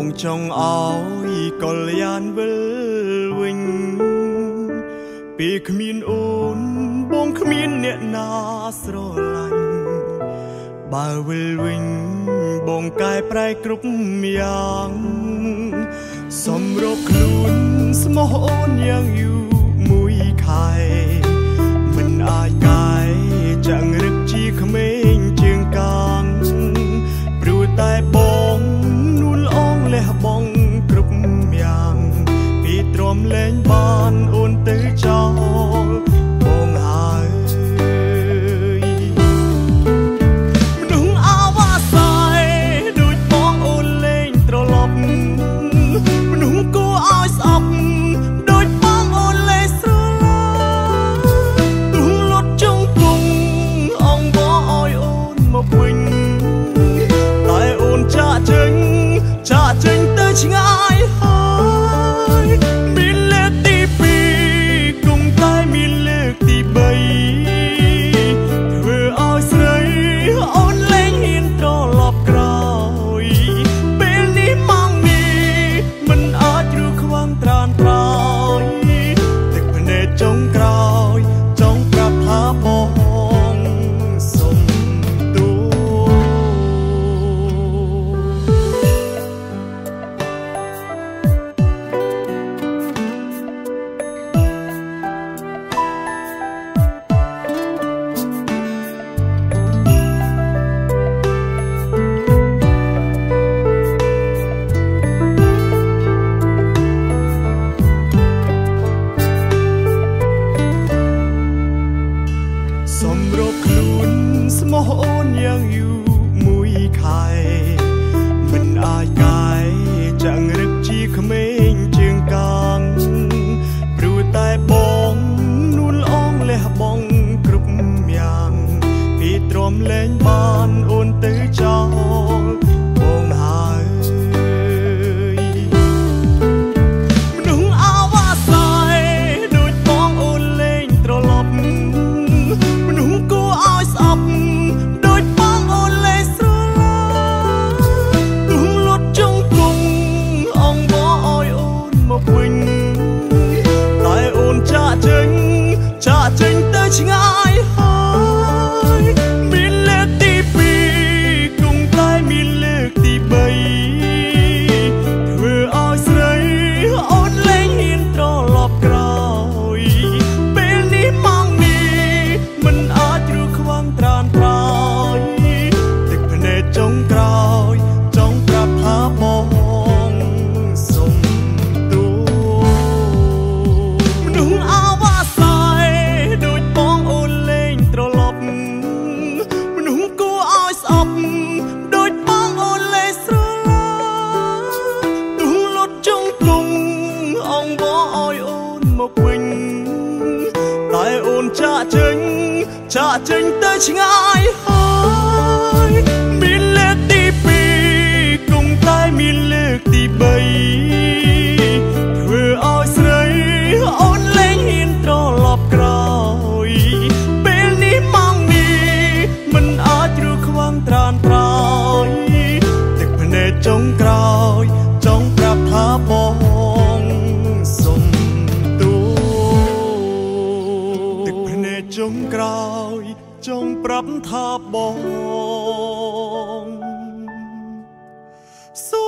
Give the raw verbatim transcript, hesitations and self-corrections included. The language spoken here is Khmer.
បងចង់អោយកលយានវិលវិញពីគ្មានអូនបងគ្មានអ្នកណាស្រឡាញ់បើវិលវិញបងកែប្រែគ្រប់យ៉ាងសម្របខ្លួនស្មោះអូនយ៉ាងយូរមួយខែមិនអាចកែចាំងរឹកជាក្មេងជើងកាងព្រោះតែបងនួនអងលះបងគ្រប់យ៉ាងពីទ្រាំលែងបានអូនទៅចោលបងហើយមនុស្សអាវ៉ាសាយដូចបងអូនលែងត្រឡប់មនុស្សគួរឲ្យស្អប់ដូចបងអូនលែងស្រឡាញ់ទូលត់ចង់គង់អងបងឲ្យអូនមកវិញតែអូនចាក់ចេញចាក់ចេញទៅឆ្ងាយហើយមានលើកទីពីរគង់តែមានលើកទីបីធ្វើឲ្យស្រីអូនលែងហ៊ានត្រឡប់ក្រោយពេលនេះម៉ោងនេះមិនអាចរੂខ្វាំងត្រានត្រោយទឹកភ្នែកចុងក្រោយចង់ប្រាប់ថាបងសុំទូសម្របខ្លួនស្មោះអូនយ៉ាងយូរមួយខែមិនអាចកែចាំងរឹកជាក្មេងជើងកាងព្រោះតែបងនួនអងលះបងគ្រប់យ៉ាងពីទ្រាំលែងបានអូនទៅចោលបងហើយមនុស្សអាវ៉ាសាយដូចបងអូនលែងត្រឡប់មនុស្សគួរឲ្យស្អប់ដូចបងអូនលែងស្រឡាញ់ទូលត់ចង់គង់អងបងឲ្យអូនមកវិញតែអូនចាក់ចេញចាក់ចេញទៅឆ្ងាយហើយមានលើកទីពីរគង់តែមានលើកទីបីធ្វើឲ្យស្រីអូនលែងហ៊ានត្រឡប់ក្រោយពេលនេះម៉ោងនេះមិនអាចរੂខ្វាំងត្រានត្រោយទឹកភ្នែកចុងក្រោយចង់ប្រាប់ថាបងសុំទូមនុស្សអាវ៉ាសាយដូចបងអូនលែងត្រឡប់មនុស្សគួរឲ្យស្អប់ដូចបងអូនលែងស្រឡាញ់ទូលត់ចង់គង់អងបងឲ្យអូនមកវិញតែអូនចាក់ចេញចាក់ចេញទៅឆ្ងាយហើយមានលើកទីពីរគង់តែមានលើកទីបីធ្វើឲ្យស្រីអូនលែងហ៊ានត្រឡប់ក្រោយពេលនេះម៉ោងនេះមិនអាចរੂខ្វាំងត្រានត្រោយទឹកភ្នែកចុងក្រោយចង់ប្រាប់ថាបងសុំទូទឹកភ្នែកចុងក្រោយចង់ប្រាប់ថាបងសុំ